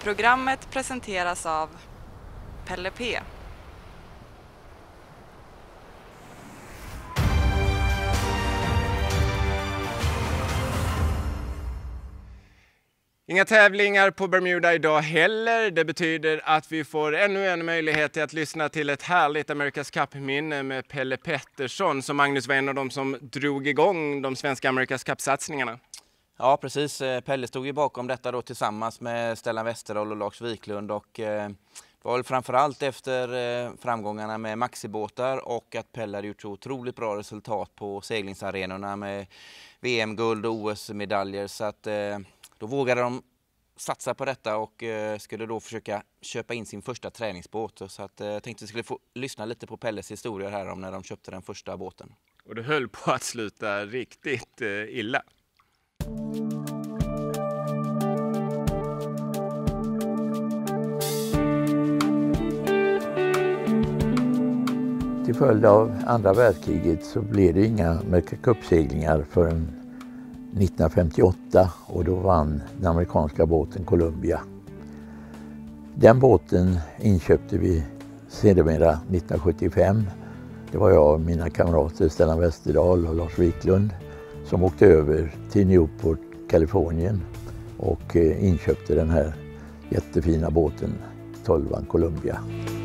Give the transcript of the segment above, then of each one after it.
Programmet presenteras av Pelle P. Inga tävlingar på Bermuda idag heller. Det betyder att vi får ännu en möjlighet till att lyssna till ett härligt America's Cup-minne med Pelle Pettersson, som Magnus var en av dem som drog igång de svenska America's Cup-satsningarna. Ja, precis. Pelle stod ju bakom detta då tillsammans med Stellan Westerdahl och Lars Wiklund, och det var väl framförallt efter framgångarna med maxibåtar och att Pelle hade gjort så otroligt bra resultat på seglingsarenorna med VM-guld och OS-medaljer, så att då vågade de satsa på detta och skulle då försöka köpa in sin första träningsbåt. Så att jag tänkte att vi skulle få lyssna lite på Pelles historia här om när de köpte den första båten. Och det höll på att sluta riktigt illa. Till följd av andra världskriget så blev det inga America's Cup-seglingar förrän 1958, och då vann den amerikanska båten Columbia. Den båten inköpte vi sedermera 1975. Det var jag och mina kamrater Stellan Westerdahl och Lars Wiklund som åkte över till Newport, Kalifornien, och inköpte den här jättefina båten, 12an Columbia.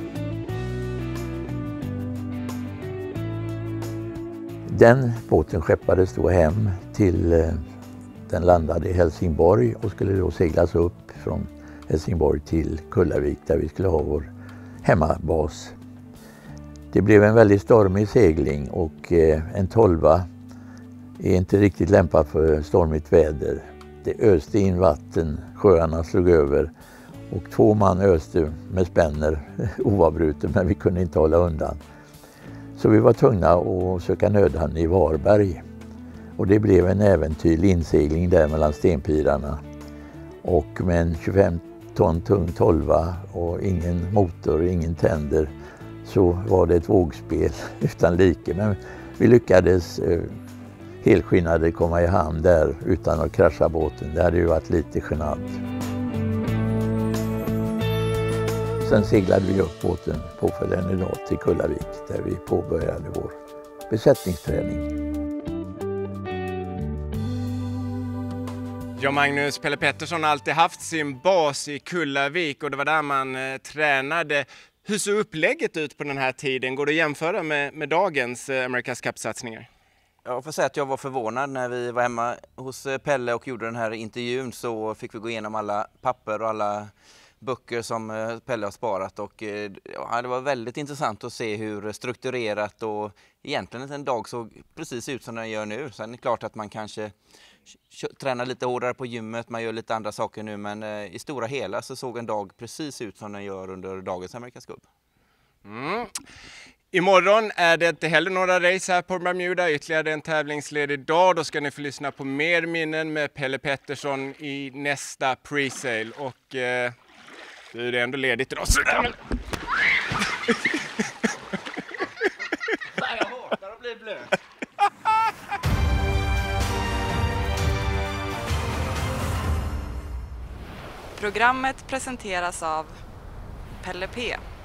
Den båten skeppades då hem till, den landade i Helsingborg och skulle då seglas upp från Helsingborg till Kullavik där vi skulle ha vår hemmabas. Det blev en väldigt stormig segling, och en 12a är inte riktigt lämpad för stormigt väder. Det öste in vatten, sjöarna slog över och 2 man öste med spänner oavbrutet, men vi kunde inte hålla undan. Så vi var tvungna att söka nödhamn i Varberg, och det blev en äventyrlig insegling där mellan stenpirarna. Och med en 25 ton tung 12a och ingen motor, ingen tänder, så var det ett vågspel utan like. Men vi lyckades helskinnade komma i hamn där utan att krascha båten. Det hade ju varit lite genant. Sen seglade vi upp båten påföljande dag till Kullavik där vi påbörjade vår besättningsträning. Ja, Magnus, Pelle Pettersson har alltid haft sin bas i Kullavik, och det var där man tränade. Hur såg upplägget ut på den här tiden? Går det att jämföra med dagens America's Cup-satsningar? Jag får säga att jag var förvånad när vi var hemma hos Pelle och gjorde den här intervjun. Så fick vi gå igenom alla papper och alla böcker som Pelle har sparat, och ja, det var väldigt intressant att se hur strukturerat och egentligen en dag såg precis ut som den gör nu. Sen är det klart att man kanske tränar lite hårdare på gymmet, man gör lite andra saker nu, men i stora hela så såg en dag precis ut som den gör under dagens America's Cup. Imorgon är det inte heller några race här på Bermuda, ytterligare en tävlingsledig dag. Då ska ni få lyssna på mer minnen med Pelle Pettersson i nästa pre-sale, och det är ändå ledigt idag. Jag hatar att bli blöt. Programmet presenteras av Pelle P.